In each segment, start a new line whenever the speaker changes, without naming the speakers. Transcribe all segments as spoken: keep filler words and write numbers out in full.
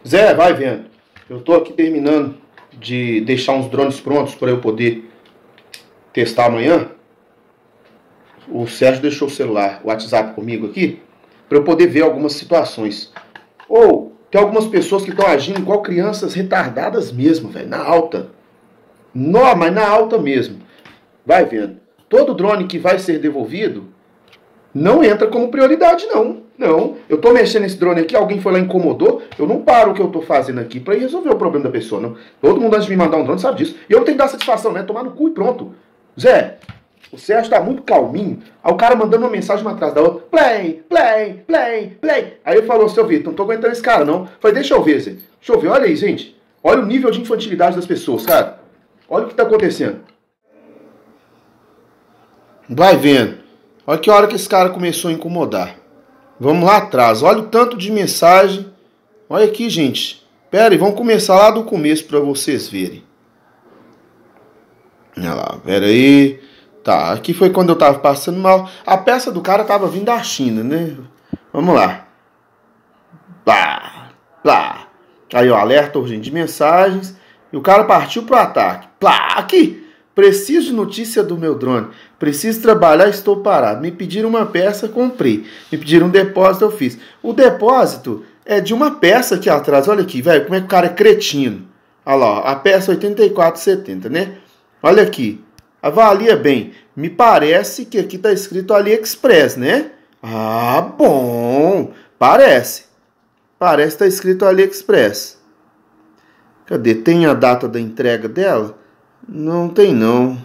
Zé, vai vendo. Eu tô aqui terminando de deixar uns drones prontos para eu poder testar amanhã. O Sérgio deixou o celular, o WhatsApp comigo aqui, para eu poder ver algumas situações. Ou tem algumas pessoas que estão agindo igual crianças retardadas mesmo, velho, na alta. Não, mas na alta mesmo. Vai vendo. Todo drone que vai ser devolvido não entra como prioridade, não. Não. Eu tô mexendo nesse drone aqui, alguém foi lá e incomodou, eu não paro o que eu tô fazendo aqui pra ir resolver o problema da pessoa, não. Todo mundo antes de me mandar um drone sabe disso. E eu não tenho que dar satisfação, né? Tomar no cu e pronto. Zé, o Sérgio tá muito calminho. Aí o cara mandando uma mensagem uma atrás da outra. Play, play, play, play. Aí ele falou, seu Vitor, não tô aguentando esse cara, não. Eu falei, deixa eu ver, Zé. Deixa eu ver. Olha aí, gente. Olha o nível de infantilidade das pessoas, cara. Olha o que tá acontecendo. Vai vendo. Olha que hora que esse cara começou a incomodar. Vamos lá atrás. Olha o tanto de mensagem. Olha aqui, gente. Pera aí, vamos começar lá do começo para vocês verem. Olha lá, pera aí. Tá, aqui foi quando eu tava passando mal. A peça do cara tava vindo da China, né? Vamos lá. Plá, plá. Aí, ó, alerta urgente de mensagens. E o cara partiu pro ataque. Plá, aqui. Preciso de notícia do meu drone. Preciso trabalhar, estou parado. Me pediram uma peça, comprei. Me pediram um depósito, eu fiz. O depósito é de uma peça aqui atrás. Olha aqui, velho, como é que o cara é cretino. Olha lá, a peça oitenta e quatro reais e setenta centavos, né? Olha aqui. Avalia bem. Me parece que aqui tá escrito AliExpress, né? Ah, bom. Parece. Parece que tá escrito AliExpress. Cadê? Tem a data da entrega dela? Não tem, não.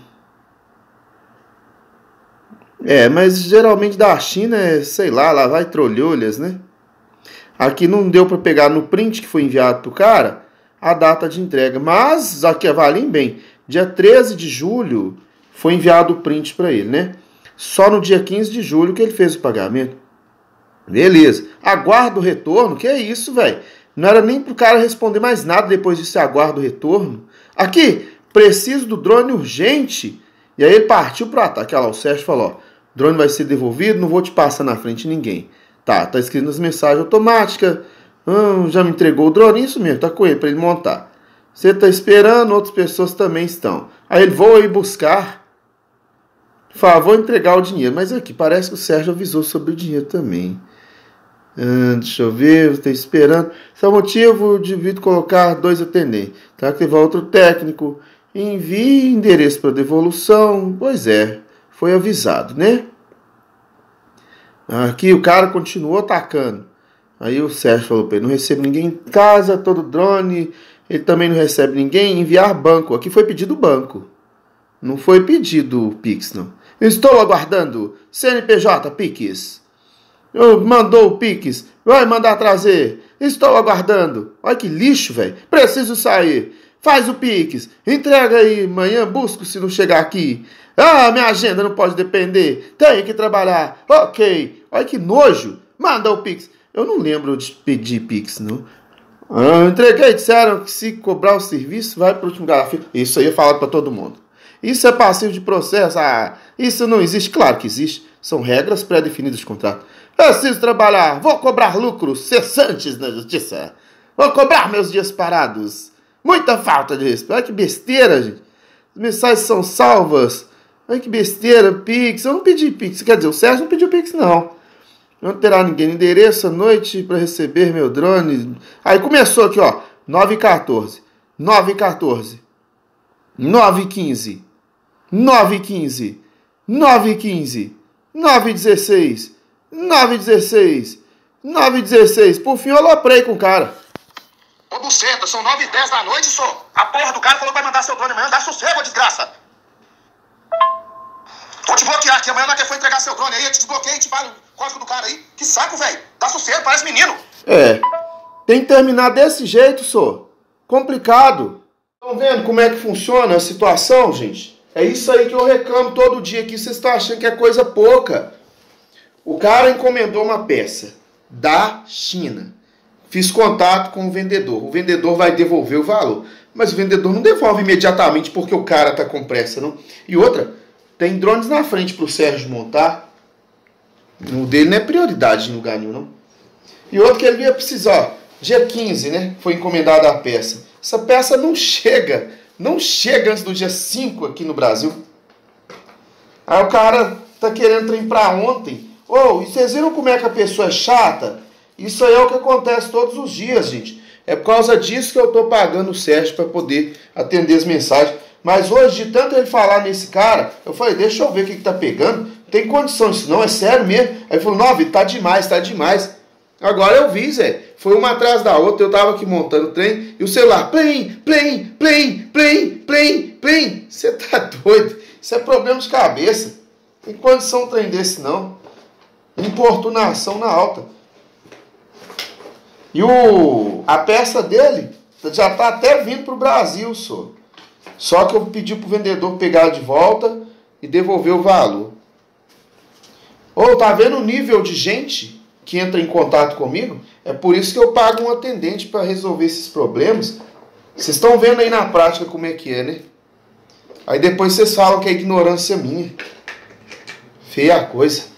É, mas geralmente da China é, sei lá, lá vai trolholhas, né? Aqui não deu para pegar no print que foi enviado pro cara a data de entrega. Mas, aqui avaliem bem, dia treze de julho foi enviado o print para ele, né? Só no dia quinze de julho que ele fez o pagamento. Beleza. Aguarda o retorno? Que é isso, velho? Não era nem pro cara responder mais nada depois disso, aguarda o retorno. Aqui, preciso do drone urgente. E aí ele partiu para ataque. Olha lá, o Sérgio falou, ó, drone vai ser devolvido, não vou te passar na frente de ninguém. Tá, tá escrito nas mensagens automáticas. Hum, já me entregou o drone, isso mesmo, tá com ele para ele montar. Você tá esperando, outras pessoas também estão. Aí ele voa ir buscar. Fala, vou entregar o dinheiro. Mas aqui, parece que o Sérgio avisou sobre o dinheiro também. Hum, deixa eu ver, estou esperando. Esse é o motivo de Vitor colocar dois atendentes. Tá, que teve outro técnico. Envie endereço para devolução. Pois é, foi avisado, né? Aqui o cara continuou atacando. Aí o Sérgio falou para ele, não recebe ninguém em casa, todo drone. Ele também não recebe ninguém. Enviar banco. Aqui foi pedido banco. Não foi pedido Pix, não. Estou aguardando. C N P J, Pix. Mandou o Pix. Vai mandar trazer. Estou aguardando. Olha que lixo, velho. Preciso sair. Faz o Pix. Entrega aí. Amanhã busco se não chegar aqui. Ah, minha agenda não pode depender. Tenho que trabalhar. Ok. Olha que nojo. Manda o Pix. Eu não lembro de pedir Pix, não. Ah, entreguei. Disseram que se cobrar o serviço, vai para o último garrafão. Isso aí eu falo para todo mundo. Isso é passivo de processo. Ah, isso não existe. Claro que existe. São regras pré-definidas de contrato. Preciso trabalhar. Vou cobrar lucros cessantes na justiça. Vou cobrar meus dias parados. Muita falta de respeito. Olha que besteira, gente. As mensagens são salvas. Olha que besteira. Pix. Eu não pedi Pix. Quer dizer, o Sérgio não pediu Pix, não. Não terá ninguém. Endereço à noite para receber meu drone. Aí começou aqui, ó. nove e quatorze. nove e quatorze. nove e quinze. nove e quinze. nove e quinze. nove e dezesseis. nove e dezesseis. nove e dezesseis. Por fim, eu aloprei com o cara.
Ô, buceta, são nove e dez da noite, só. A porra do cara falou que vai mandar seu drone amanhã. Dá sossego, desgraça. Vou te bloquear aqui. Amanhã nós for entregar seu drone aí. Eu te desbloqueio e te falo o código do cara aí. Que saco, velho. Dá sossego, parece menino.
É. Tem que terminar desse jeito, só. Complicado. Estão vendo como é que funciona a situação, gente? É isso aí que eu reclamo todo dia aqui. Vocês estão achando que é coisa pouca. O cara encomendou uma peça da China. Fiz contato com o vendedor. O vendedor vai devolver o valor. Mas o vendedor não devolve imediatamente porque o cara tá com pressa, não. E outra, tem drones na frente pro Sérgio montar. O dele não é prioridade em lugar nenhum, não. E outro que ele ia precisar. dia quinze, né? Foi encomendada a peça. Essa peça não chega, não chega antes do dia cinco aqui no Brasil. Aí o cara tá querendo trem pra ontem. Ô, oh, e vocês viram como é que a pessoa é chata? Isso aí é o que acontece todos os dias, gente. É por causa disso que eu tô pagando o Sérgio para poder atender as mensagens. Mas hoje, de tanto ele falar nesse cara, eu falei, deixa eu ver o que, que tá pegando. Não tem condição disso não, é sério mesmo. Aí ele falou, não, Vitor, tá demais, tá demais. Agora eu vi, Zé. Foi uma atrás da outra, eu tava aqui montando o trem, e o celular, plim, plim, plim, plim, plim, plim. Você tá doido? Isso é problema de cabeça. Não tem condição de um trem desse, não. Importunação na alta. E o, a peça dele já tá até vindo pro Brasil, só. Só que eu pedi pro vendedor pegar de volta e devolver o valor. Ô, tá vendo o nível de gente que entra em contato comigo? É por isso que eu pago um atendente para resolver esses problemas. Vocês estão vendo aí na prática como é que é, né? Aí depois vocês falam que é ignorância minha. Feia a coisa.